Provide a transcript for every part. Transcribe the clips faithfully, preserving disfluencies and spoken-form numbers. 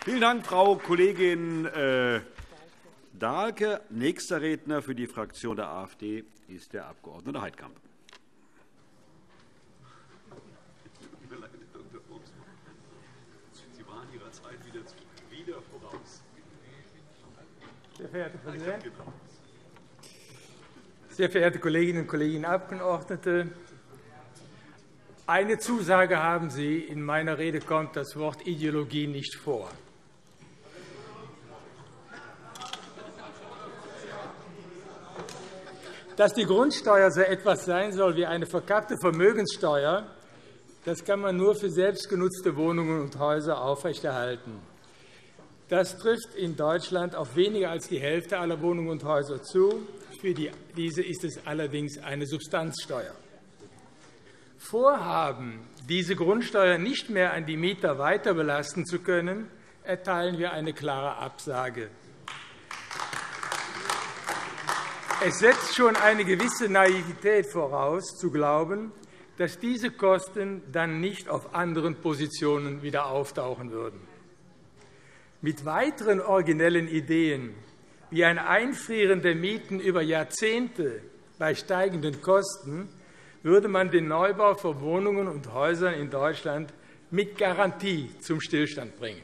Vielen Dank, Frau Kollegin äh, Dahlke. Nächster Redner für die Fraktion der AfD ist der Abg. Heidkamp. Sie waren Ihrer Zeit wieder voraus. Sehr verehrter Präsident, sehr verehrte Kolleginnen und Kollegen Abgeordnete! Eine Zusage haben Sie, in meiner Rede kommt das Wort Ideologie nicht vor. Dass die Grundsteuer so etwas sein soll wie eine verkappte Vermögenssteuer, das kann man nur für selbstgenutzte Wohnungen und Häuser aufrechterhalten. Das trifft in Deutschland auf weniger als die Hälfte aller Wohnungen und Häuser zu. Für diese ist es allerdings eine Substanzsteuer. Vorhaben, diese Grundsteuer nicht mehr an die Mieter weiter belasten zu können, erteilen wir eine klare Absage. Es setzt schon eine gewisse Naivität voraus, zu glauben, dass diese Kosten dann nicht auf anderen Positionen wieder auftauchen würden. Mit weiteren originellen Ideen, wie ein Einfrieren der Mieten über Jahrzehnte bei steigenden Kosten, würde man den Neubau von Wohnungen und Häusern in Deutschland mit Garantie zum Stillstand bringen.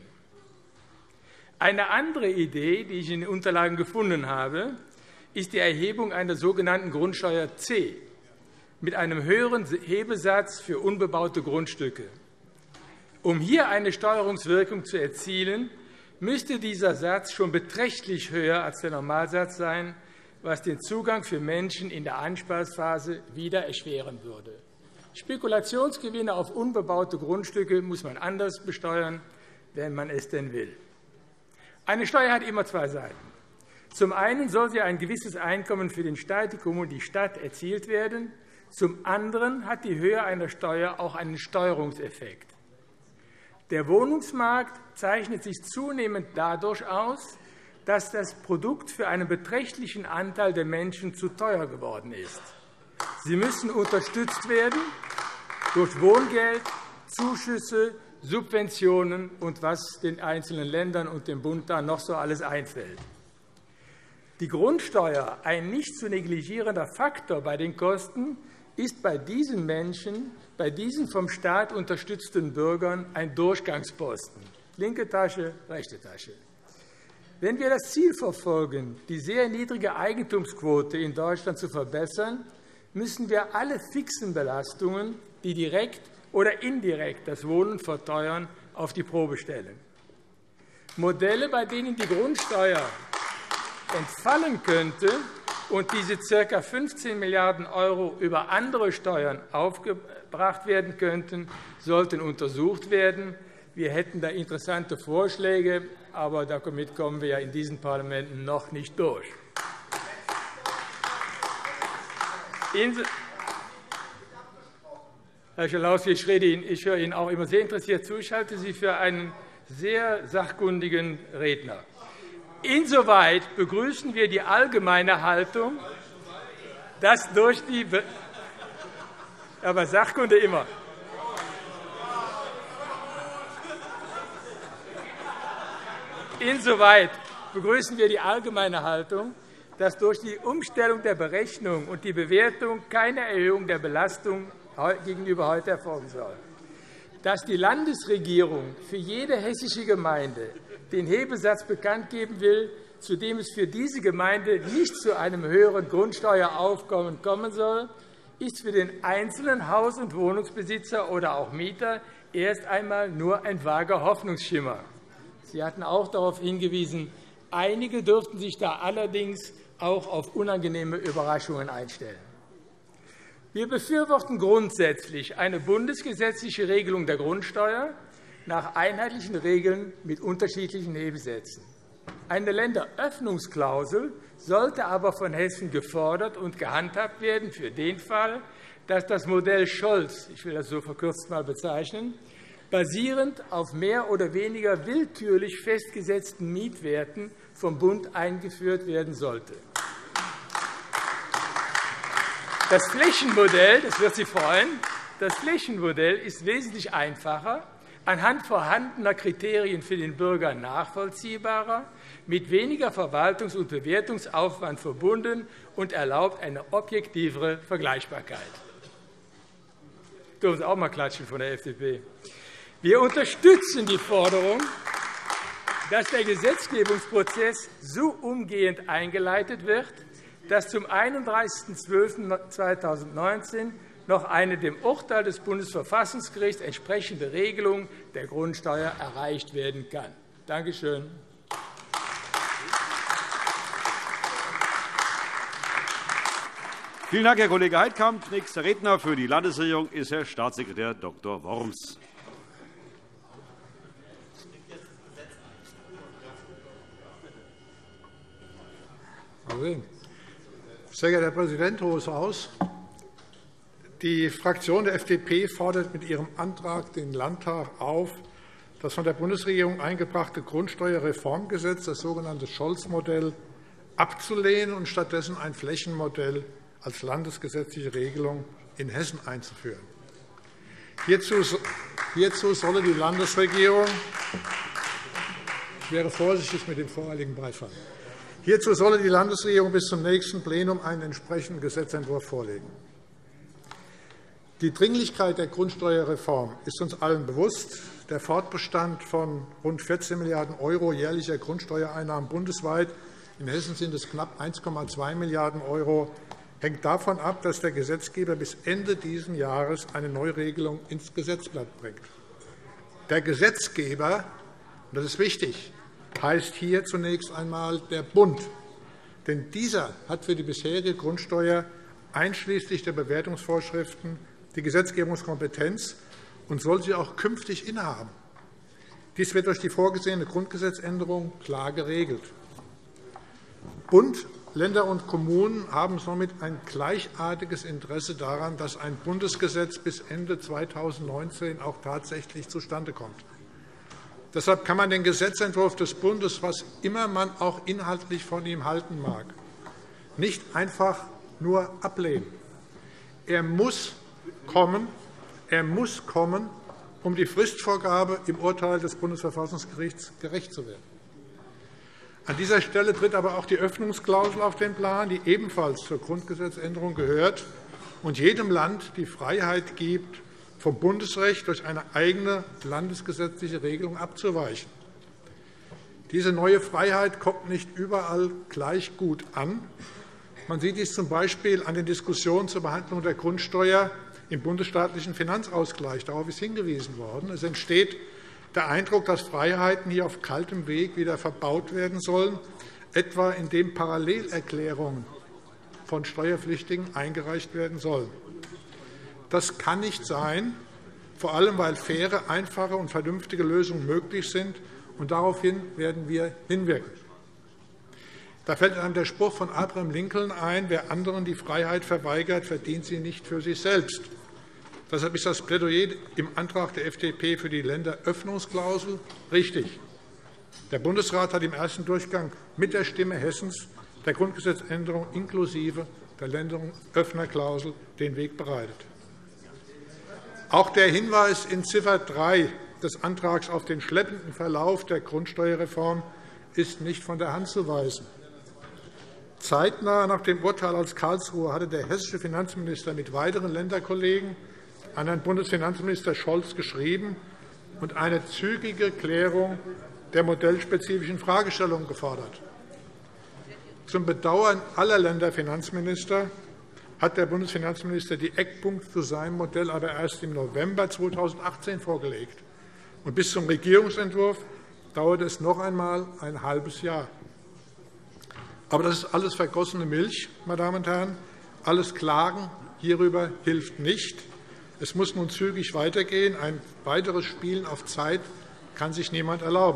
Eine andere Idee, die ich in den Unterlagen gefunden habe, ist die Erhebung einer sogenannten Grundsteuer C mit einem höheren Hebesatz für unbebaute Grundstücke. Um hier eine Steuerungswirkung zu erzielen, müsste dieser Satz schon beträchtlich höher als der Normalsatz sein, was den Zugang für Menschen in der Ansparphase wieder erschweren würde. Spekulationsgewinne auf unbebaute Grundstücke muss man anders besteuern, wenn man es denn will. Eine Steuer hat immer zwei Seiten. Zum einen soll sie ein gewisses Einkommen für den Staat, die Kommune und die Stadt erzielt werden. Zum anderen hat die Höhe einer Steuer auch einen Steuerungseffekt. Der Wohnungsmarkt zeichnet sich zunehmend dadurch aus, dass das Produkt für einen beträchtlichen Anteil der Menschen zu teuer geworden ist. Sie müssen unterstützt werden durch Wohngeld, Zuschüsse, Subventionen und was den einzelnen Ländern und dem Bund da noch so alles einfällt. Die Grundsteuer, ein nicht zu negligierender Faktor bei den Kosten, ist bei diesen Menschen, bei diesen vom Staat unterstützten Bürgern ein Durchgangsposten. Linke Tasche, rechte Tasche. Wenn wir das Ziel verfolgen, die sehr niedrige Eigentumsquote in Deutschland zu verbessern, müssen wir alle fixen Belastungen, die direkt oder indirekt das Wohnen verteuern, auf die Probe stellen. Modelle, bei denen die Grundsteuer entfallen könnte und diese ca. fünfzehn Milliarden € über andere Steuern aufgebracht werden könnten, sollten untersucht werden. Wir hätten da interessante Vorschläge, aber damit kommen wir ja in diesen Parlamenten noch nicht durch. Herr Schalauske, ich, ich höre Ihnen auch immer sehr interessiert zu. Ich halte Sie für einen sehr sachkundigen Redner. Insoweit begrüßen wir die allgemeine Haltung, dass durch die Be aber Sachkunde immer. Insoweit begrüßen wir die allgemeine Haltung, dass durch die Umstellung der Berechnung und die Bewertung keine Erhöhung der Belastung gegenüber heute erfolgen soll. Dass die Landesregierung für jede hessische Gemeinde den Hebesatz bekannt geben will, zu dem es für diese Gemeinde nicht zu einem höheren Grundsteueraufkommen kommen soll, ist für den einzelnen Haus- und Wohnungsbesitzer oder auch Mieter erst einmal nur ein vager Hoffnungsschimmer. Sie hatten auch darauf hingewiesen, einige dürften sich da allerdings auch auf unangenehme Überraschungen einstellen. Wir befürworten grundsätzlich eine bundesgesetzliche Regelung der Grundsteuer nach einheitlichen Regeln mit unterschiedlichen Hebesätzen. Eine Länderöffnungsklausel sollte aber von Hessen gefordert und gehandhabt werden für den Fall, dass das Modell Scholz, ich will das so verkürzt mal bezeichnen, basierend auf mehr oder weniger willkürlich festgesetzten Mietwerten vom Bund eingeführt werden sollte. Das Flächenmodell, das wird Sie freuen, das Flächenmodell ist wesentlich einfacher, anhand vorhandener Kriterien für den Bürger nachvollziehbarer, mit weniger Verwaltungs- und Bewertungsaufwand verbunden und erlaubt eine objektivere Vergleichbarkeit. Dürfen Sie auch mal klatschen von der F D P. Wir unterstützen die Forderung, dass der Gesetzgebungsprozess so umgehend eingeleitet wird, dass zum einunddreißigsten zwölften zweitausendneunzehn noch eine dem Urteil des Bundesverfassungsgerichts entsprechende Regelung der Grundsteuer erreicht werden kann. Danke schön. Vielen Dank, Herr Kollege Heidkamp. Nächster Redner für die Landesregierung ist Herr Staatssekretär Doktor Worms. Sehr geehrter Herr Präsident, Hohes Haus! Die Fraktion der F D P fordert mit ihrem Antrag den Landtag auf, das von der Bundesregierung eingebrachte Grundsteuerreformgesetz, das sogenannte Scholz-Modell, abzulehnen und stattdessen ein Flächenmodell als landesgesetzliche Regelung in Hessen einzuführen. Hierzu solle die Landesregierung ich wäre vorsichtig mit dem voreiligen Beifall. Hierzu solle die Landesregierung bis zum nächsten Plenum einen entsprechenden Gesetzentwurf vorlegen. Die Dringlichkeit der Grundsteuerreform ist uns allen bewusst. Der Fortbestand von rund vierzehn Milliarden € jährlicher Grundsteuereinnahmen bundesweit – in Hessen sind es knapp eins Komma zwei Milliarden € – hängt davon ab, dass der Gesetzgeber bis Ende dieses Jahres eine Neuregelung ins Gesetzblatt bringt. Der Gesetzgeber, und das ist wichtig, heißt hier zunächst einmal der Bund. Denn dieser hat für die bisherige Grundsteuer einschließlich der Bewertungsvorschriften die Gesetzgebungskompetenz und soll sie auch künftig innehaben. Dies wird durch die vorgesehene Grundgesetzänderung klar geregelt. Bund, Länder und Kommunen haben somit ein gleichartiges Interesse daran, dass ein Bundesgesetz bis Ende zweitausendneunzehn auch tatsächlich zustande kommt. Deshalb kann man den Gesetzentwurf des Bundes, was immer man auch inhaltlich von ihm halten mag, nicht einfach nur ablehnen. Er muss kommen, er muss kommen, um die Fristvorgabe im Urteil des Bundesverfassungsgerichts gerecht zu werden. An dieser Stelle tritt aber auch die Öffnungsklausel auf den Plan, die ebenfalls zur Grundgesetzänderung gehört und jedem Land die Freiheit gibt, vom Bundesrecht durch eine eigene landesgesetzliche Regelung abzuweichen. Diese neue Freiheit kommt nicht überall gleich gut an. Man sieht dies z. B. an den Diskussionen zur Behandlung der Grundsteuer im bundesstaatlichen Finanzausgleich. Darauf ist hingewiesen worden. Es entsteht der Eindruck, dass Freiheiten hier auf kaltem Weg wieder verbaut werden sollen, etwa indem Parallelerklärungen von Steuerpflichtigen eingereicht werden sollen. Das kann nicht sein, vor allem weil faire, einfache und vernünftige Lösungen möglich sind. Und daraufhin werden wir hinwirken. Da fällt einem der Spruch von Abraham Lincoln ein, wer anderen die Freiheit verweigert, verdient sie nicht für sich selbst. Deshalb ist das Plädoyer im Antrag der F D P für die Länderöffnungsklausel richtig. Der Bundesrat hat im ersten Durchgang mit der Stimme Hessens der Grundgesetzänderung inklusive der Länderöffnerklausel den Weg bereitet. Auch der Hinweis in Ziffer drei des Antrags auf den schleppenden Verlauf der Grundsteuerreform ist nicht von der Hand zu weisen. Zeitnah nach dem Urteil aus Karlsruhe hatte der hessische Finanzminister mit weiteren Länderkollegen an Herrn Bundesfinanzminister Scholz geschrieben und eine zügige Klärung der modellspezifischen Fragestellungen gefordert. Zum Bedauern aller Länderfinanzminister hat der Bundesfinanzminister die Eckpunkte zu seinem Modell aber erst im November zweitausendachtzehn vorgelegt. Und bis zum Regierungsentwurf dauert es noch einmal ein halbes Jahr. Aber das ist alles vergossene Milch, meine Damen und Herren. Alles Klagen hierüber hilft nicht. Es muss nun zügig weitergehen. Ein weiteres Spielen auf Zeit kann sich niemand erlauben.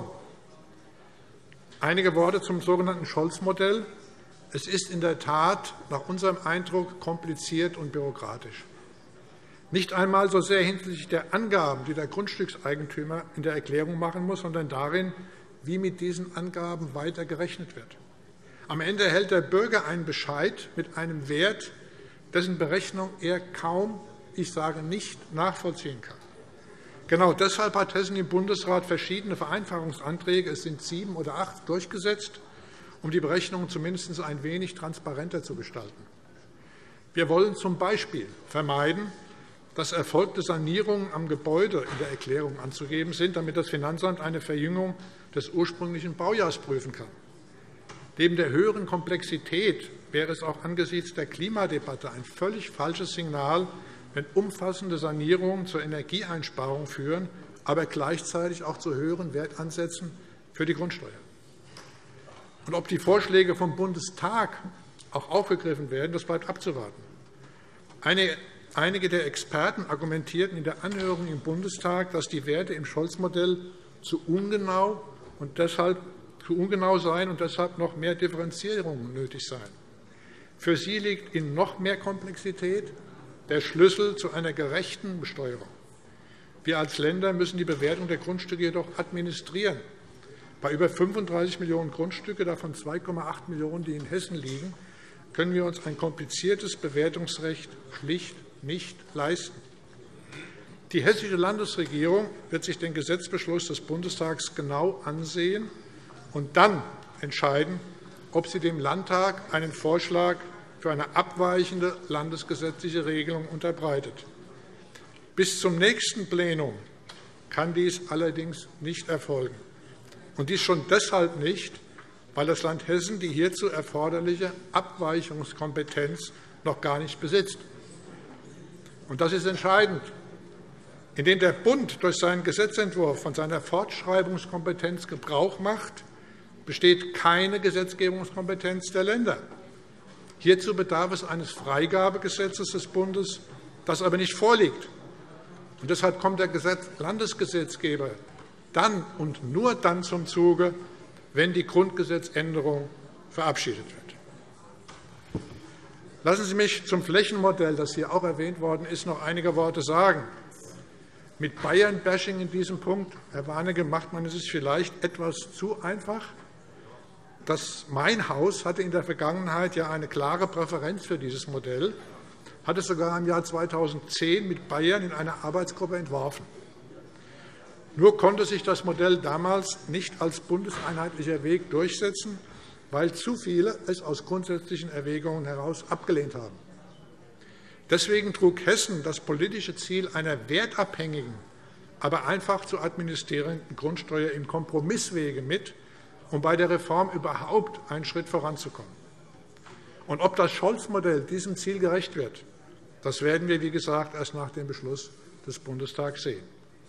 Einige Worte zum sogenannten Scholz-Modell. Es ist in der Tat nach unserem Eindruck kompliziert und bürokratisch. Nicht einmal so sehr hinsichtlich der Angaben, die der Grundstückseigentümer in der Erklärung machen muss, sondern darin, wie mit diesen Angaben weiter gerechnet wird. Am Ende erhält der Bürger einen Bescheid mit einem Wert, dessen Berechnung er kaum, ich sage nicht, nachvollziehen kann. Genau deshalb hat Hessen im Bundesrat verschiedene Vereinfachungsanträge, es sind sieben oder acht, durchgesetzt, um die Berechnungen zumindest ein wenig transparenter zu gestalten. Wir wollen z. B. vermeiden, dass erfolgte Sanierungen am Gebäude in der Erklärung anzugeben sind, damit das Finanzamt eine Verjüngung des ursprünglichen Baujahrs prüfen kann. Neben der höheren Komplexität wäre es auch angesichts der Klimadebatte ein völlig falsches Signal, wenn umfassende Sanierungen zur Energieeinsparung führen, aber gleichzeitig auch zu höheren Wertansätzen für die Grundsteuer. Und ob die Vorschläge vom Bundestag auch aufgegriffen werden, das bleibt abzuwarten. Einige der Experten argumentierten in der Anhörung im Bundestag, dass die Werte im Scholz-Modell zu ungenau und deshalb zu ungenau seien und deshalb noch mehr Differenzierungen nötig seien. Für sie liegt in noch mehr Komplexität der Schlüssel zu einer gerechten Besteuerung. Wir als Länder müssen die Bewertung der Grundstücke jedoch administrieren. Bei über fünfunddreißig Millionen Grundstücke, davon zwei Komma acht Millionen, die in Hessen liegen, können wir uns ein kompliziertes Bewertungsrecht schlicht nicht leisten. Die Hessische Landesregierung wird sich den Gesetzbeschluss des Bundestags genau ansehen und dann entscheiden, ob sie dem Landtag einen Vorschlag für eine abweichende landesgesetzliche Regelung unterbreitet. Bis zum nächsten Plenum kann dies allerdings nicht erfolgen. Und dies schon deshalb nicht, weil das Land Hessen die hierzu erforderliche Abweichungskompetenz noch gar nicht besitzt. Und das ist entscheidend. Indem der Bund durch seinen Gesetzentwurf von seiner Fortschreibungskompetenz Gebrauch macht, besteht keine Gesetzgebungskompetenz der Länder. Hierzu bedarf es eines Freigabegesetzes des Bundes, das aber nicht vorliegt. Und deshalb kommt der Landesgesetzgeber dann und nur dann zum Zuge, wenn die Grundgesetzänderung verabschiedet wird. Lassen Sie mich zum Flächenmodell, das hier auch erwähnt worden ist, noch einige Worte sagen. Mit Bayern-Bashing in diesem Punkt, Herr Warnecke, macht man es sich vielleicht etwas zu einfach. Das Mein Haus hatte in der Vergangenheit ja eine klare Präferenz für dieses Modell, hat es sogar im Jahr zweitausendzehn mit Bayern in einer Arbeitsgruppe entworfen. Nur konnte sich das Modell damals nicht als bundeseinheitlicher Weg durchsetzen, weil zu viele es aus grundsätzlichen Erwägungen heraus abgelehnt haben. Deswegen trug Hessen das politische Ziel einer wertabhängigen, aber einfach zu administrierenden Grundsteuer im Kompromisswege mit, um bei der Reform überhaupt einen Schritt voranzukommen. Und ob das Scholz-Modell diesem Ziel gerecht wird, das werden wir, wie gesagt, erst nach dem Beschluss des Bundestags sehen.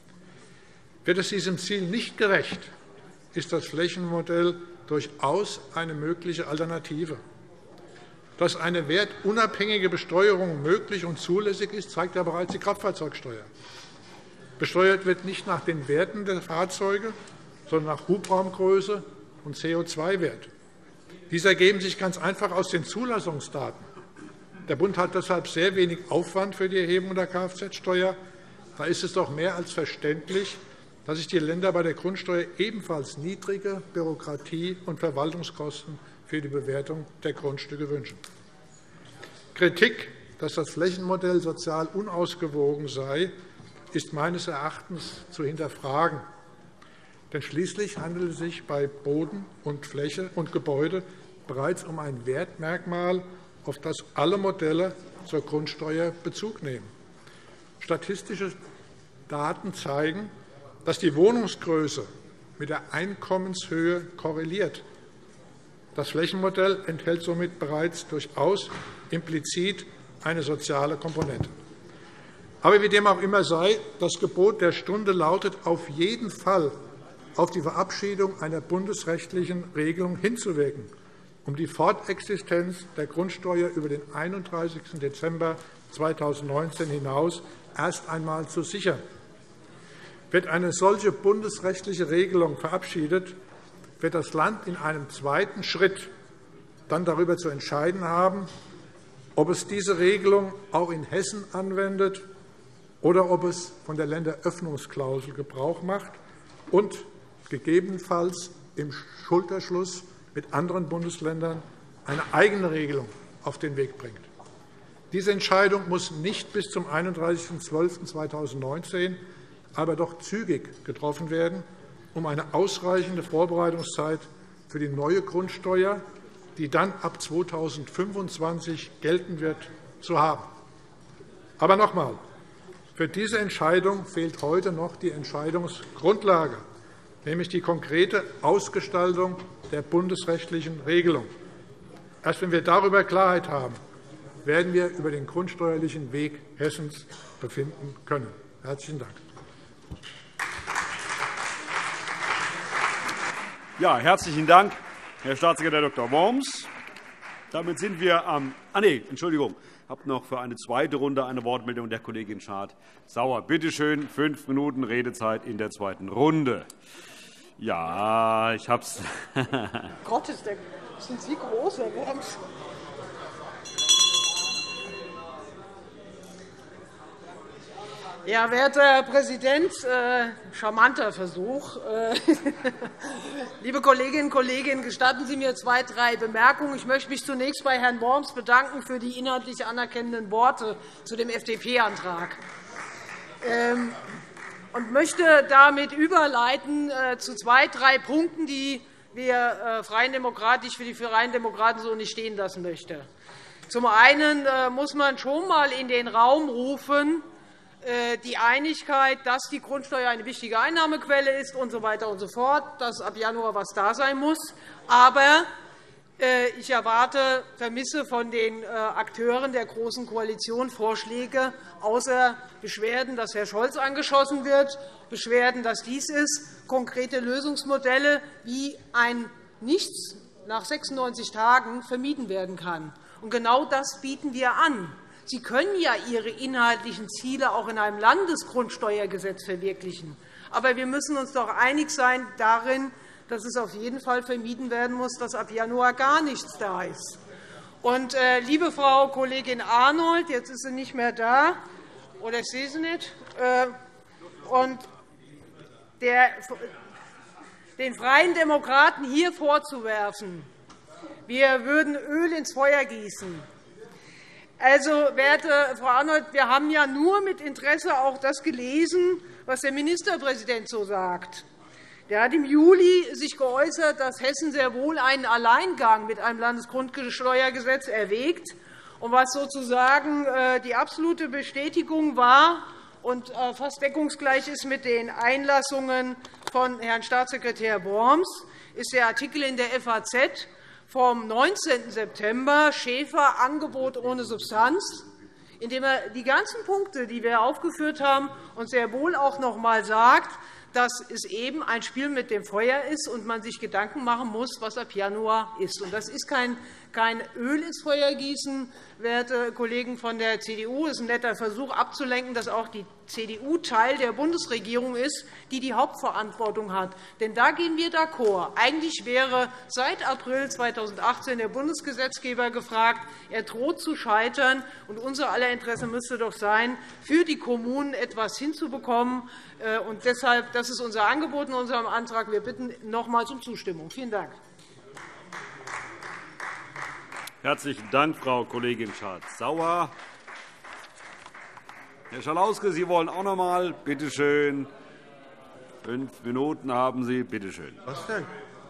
Wird es diesem Ziel nicht gerecht, ist das Flächenmodell durchaus eine mögliche Alternative. Dass eine wertunabhängige Besteuerung möglich und zulässig ist, zeigt ja bereits die Kraftfahrzeugsteuer. Besteuert wird nicht nach den Werten der Fahrzeuge, sondern nach Hubraumgröße und C O zwei Wert. Diese ergeben sich ganz einfach aus den Zulassungsdaten. Der Bund hat deshalb sehr wenig Aufwand für die Erhebung der Kfz-Steuer. Da ist es doch mehr als verständlich, dass sich die Länder bei der Grundsteuer ebenfalls niedrige Bürokratie- und Verwaltungskosten für die Bewertung der Grundstücke wünschen. Kritik, dass das Flächenmodell sozial unausgewogen sei, ist meines Erachtens zu hinterfragen. Denn schließlich handelt es sich bei Boden und Fläche und Gebäude bereits um ein Wertmerkmal, auf das alle Modelle zur Grundsteuer Bezug nehmen. Statistische Daten zeigen, dass die Wohnungsgröße mit der Einkommenshöhe korreliert. Das Flächenmodell enthält somit bereits durchaus implizit eine soziale Komponente. Aber wie dem auch immer sei, das Gebot der Stunde lautet, auf jeden Fall auf die Verabschiedung einer bundesrechtlichen Regelung hinzuwirken, um die Fortexistenz der Grundsteuer über den einunddreißigsten Dezember zweitausendneunzehn hinaus erst einmal zu sichern. Wird eine solche bundesrechtliche Regelung verabschiedet, wird das Land in einem zweiten Schritt dann darüber zu entscheiden haben, ob es diese Regelung auch in Hessen anwendet oder ob es von der Länderöffnungsklausel Gebrauch macht und gegebenenfalls im Schulterschluss mit anderen Bundesländern eine eigene Regelung auf den Weg bringt. Diese Entscheidung muss nicht bis zum einunddreißigsten zwölften zweitausendneunzehn, aber doch zügig getroffen werden, um eine ausreichende Vorbereitungszeit für die neue Grundsteuer, die dann ab zweitausendfünfundzwanzig gelten wird, zu haben. Aber noch einmal, für diese Entscheidung fehlt heute noch die Entscheidungsgrundlage, nämlich die konkrete Ausgestaltung der bundesrechtlichen Regelung. Erst wenn wir darüber Klarheit haben, werden wir über den grundsteuerlichen Weg Hessens befinden können. Herzlichen Dank. Ja, herzlichen Dank, Herr Staatssekretär Doktor Worms. Damit sind wir am ah, nee, Entschuldigung, ich habe noch für eine zweite Runde eine Wortmeldung der Kollegin Schardt-Sauer. Bitte schön, fünf Minuten Redezeit in der zweiten Runde. Ja, ich habe es. Gott, ist der, sind Sie groß, Herr Worms? Ja, werter Herr Präsident, äh, charmanter Versuch. Äh, liebe Kolleginnen und Kollegen, gestatten Sie mir zwei, drei Bemerkungen. Ich möchte mich zunächst bei Herrn Worms bedanken für die inhaltlich anerkennenden Worte zu dem F D P-Antrag ähm, und möchte damit überleiten äh, zu zwei, drei Punkten, die wir äh, Freien Demokraten, ich für die Freien Demokraten so nicht stehen lassen möchte. Zum einen äh, muss man schon einmal in den Raum rufen, die Einigkeit, dass die Grundsteuer eine wichtige Einnahmequelle ist und so weiter und so fort, dass ab Januar etwas da sein muss. Aber ich erwarte, vermisse von den Akteuren der Großen Koalition Vorschläge, außer Beschwerden, dass Herr Scholz angeschossen wird, Beschwerden, dass dies ist, konkrete Lösungsmodelle, wie ein Nichts nach sechsundneunzig Tagen vermieden werden kann. Und genau das bieten wir an. Sie können ja Ihre inhaltlichen Ziele auch in einem Landesgrundsteuergesetz verwirklichen. Aber wir müssen uns doch einig sein darin, dass es auf jeden Fall vermieden werden muss, dass ab Januar gar nichts da ist. Und, äh, liebe Frau Kollegin Arnold, jetzt ist sie nicht mehr da, oder ich sehe sie nicht, äh, und der, den Freien Demokraten hier vorzuwerfen, wir würden Öl ins Feuer gießen. Also, werte Frau Arnold, wir haben ja nur mit Interesse auch das gelesen, was der Ministerpräsident so sagt. Der hat im Juli sich geäußert, dass Hessen sehr wohl einen Alleingang mit einem Landesgrundsteuergesetz erwägt, und was sozusagen die absolute Bestätigung war und fast deckungsgleich ist mit den Einlassungen von Herrn Staatssekretär Worms, ist der Artikel in der F A Z vom neunzehnten September, Schäfer, Angebot ohne Substanz, in dem er die ganzen Punkte, die wir aufgeführt haben, und sehr wohl auch noch einmal sagt, dass es eben ein Spiel mit dem Feuer ist und man sich Gedanken machen muss, was ab Januar ist. Das ist kein Öl ins Feuer gießen, werte Kollegen von der C D U. Es ist ein netter Versuch, abzulenken, dass auch die C D U Teil der Bundesregierung ist, die die Hauptverantwortung hat. Denn da gehen wir d'accord. Eigentlich wäre seit April zweitausendachtzehn der Bundesgesetzgeber gefragt. Er droht zu scheitern. Und unser aller Interesse müsste doch sein, für die Kommunen etwas hinzubekommen. Und deshalb, das ist unser Angebot in unserem Antrag. Wir bitten nochmals um Zustimmung. Vielen Dank. Herzlichen Dank, Frau Kollegin Schardt-Sauer. Herr Schalauske, Sie wollen auch noch einmal. Bitte schön. Fünf Minuten haben Sie. Bitte schön. Was denn?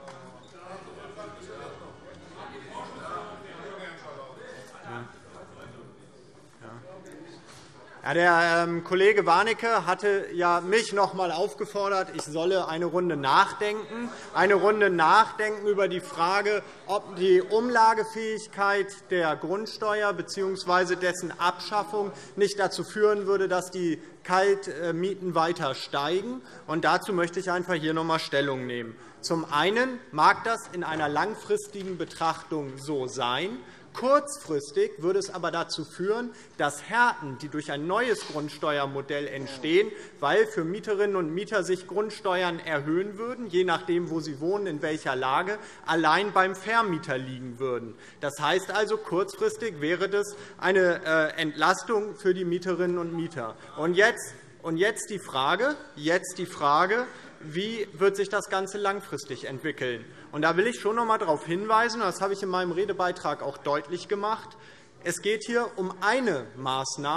Ja, der ähm, Kollege Warnecke hatte ja mich noch einmal aufgefordert, ich solle eine Runde nachdenken, eine Runde nachdenken über die Frage, ob die Umlagefähigkeit der Grundsteuer bzw. dessen Abschaffung nicht dazu führen würde, dass die Kaltmieten weiter steigen. Und dazu möchte ich einfach hier noch einmal Stellung nehmen. Zum einen mag das in einer langfristigen Betrachtung so sein. Kurzfristig würde es aber dazu führen, dass Härten, die durch ein neues Grundsteuermodell entstehen, weil für Mieterinnen und Mieter sich Grundsteuern erhöhen würden, je nachdem, wo sie wohnen, in welcher Lage, allein beim Vermieter liegen würden. Das heißt also, kurzfristig wäre das eine Entlastung für die Mieterinnen und Mieter. Und jetzt, und jetzt die Frage, jetzt die Frage, wie wird sich das Ganze langfristig entwickeln? Und da will ich schon noch einmal darauf hinweisen, das habe ich in meinem Redebeitrag auch deutlich gemacht, es geht hier um eine Maßnahme,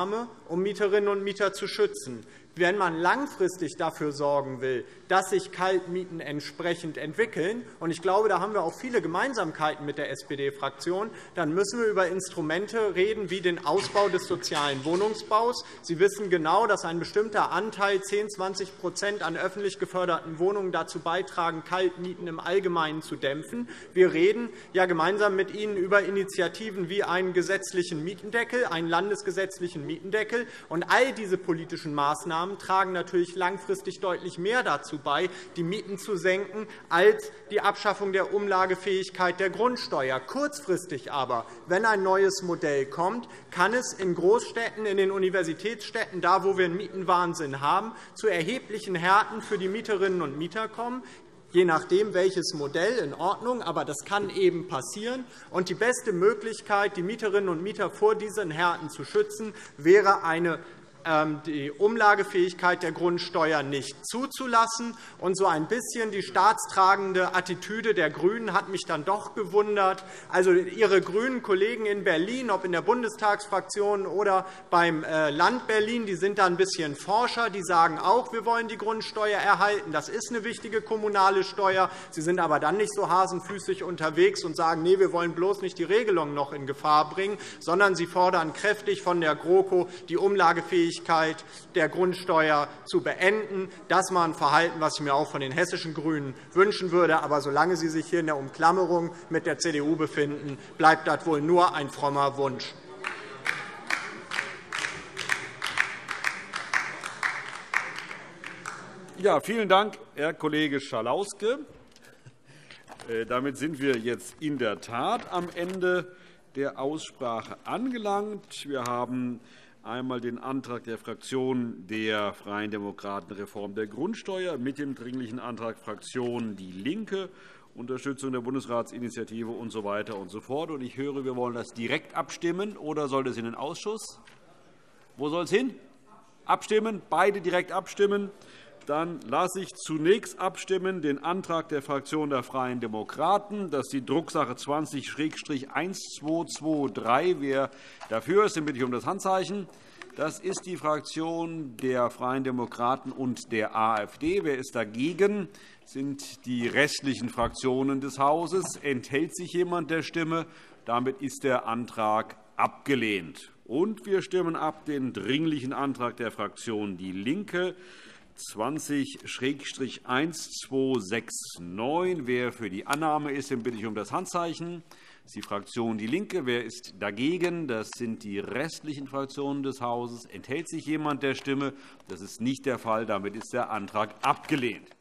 um Mieterinnen und Mieter zu schützen. Wenn man langfristig dafür sorgen will, dass sich Kaltmieten entsprechend entwickeln, und ich glaube, da haben wir auch viele Gemeinsamkeiten mit der S P D-Fraktion, dann müssen wir über Instrumente reden, wie den Ausbau des sozialen Wohnungsbaus. Sie wissen genau, dass ein bestimmter Anteil, zehn bis zwanzig an öffentlich geförderten Wohnungen dazu beitragen, Kaltmieten im Allgemeinen zu dämpfen. Wir reden ja gemeinsam mit Ihnen über Initiativen wie einen gesetzlichen Mietendeckel, einen landesgesetzlichen Mietendeckel. Und all diese politischen Maßnahmen tragen natürlich langfristig deutlich mehr dazu bei, die Mieten zu senken, als die Abschaffung der Umlagefähigkeit der Grundsteuer. Kurzfristig aber, wenn ein neues Modell kommt, kann es in Großstädten, in den Universitätsstädten, da wo wir einen Mietenwahnsinn haben, zu erheblichen Härten für die Mieterinnen und Mieter kommen. Je nachdem, welches Modell, in Ordnung, aber das kann eben passieren. Und die beste Möglichkeit, die Mieterinnen und Mieter vor diesen Härten zu schützen, wäre eine die Umlagefähigkeit der Grundsteuer nicht zuzulassen. Und so ein bisschen die staatstragende Attitüde der GRÜNEN hat mich dann doch gewundert. Also Ihre grünen Kollegen in Berlin, ob in der Bundestagsfraktion oder beim Land Berlin, die sind da ein bisschen forscher. Die sagen auch, wir wollen die Grundsteuer erhalten. Das ist eine wichtige kommunale Steuer. Sie sind aber dann nicht so hasenfüßig unterwegs und sagen, nee, wir wollen bloß nicht die Regelung noch in Gefahr bringen, sondern sie fordern kräftig von der GroKo die Umlagefähigkeit der Grundsteuer zu beenden. Das war ein Verhalten, was ich mir auch von den hessischen GRÜNEN wünschen würde. Aber solange Sie sich hier in der Umklammerung mit der C D U befinden, bleibt das wohl nur ein frommer Wunsch. Ja, vielen Dank, Herr Kollege Schalauske. Damit sind wir jetzt in der Tat am Ende der Aussprache angelangt. Wir haben einmal den Antrag der Fraktion der Freien Demokraten Reform der Grundsteuer mit dem Dringlichen Antrag Fraktion DIE LINKE, Unterstützung der Bundesratsinitiative usw. So weiter und so fort. Ich höre, wir wollen das direkt abstimmen, oder soll das in den Ausschuss? Wo soll es hin? Abstimmen? Beide direkt abstimmen? Dann lasse ich zunächst abstimmen den Antrag der Fraktion der Freien Demokraten. Das ist die Drucksache zwanzig eins zwei zwei drei. Wer dafür ist, den bitte ich um das Handzeichen. Das ist die Fraktion der Freien Demokraten und der AfD. Wer ist dagegen? Das sind die restlichen Fraktionen des Hauses. Enthält sich jemand der Stimme? Damit ist der Antrag abgelehnt. Und wir stimmen ab den Dringlichen Antrag der Fraktion DIE LINKE zwanzig eins zwei sechs neun. Wer für die Annahme ist, den bitte ich um das Handzeichen. Das ist die Fraktion DIE LINKE. Wer ist dagegen? Das sind die restlichen Fraktionen des Hauses. Enthält sich jemand der Stimme? Das ist nicht der Fall. Damit ist der Antrag abgelehnt.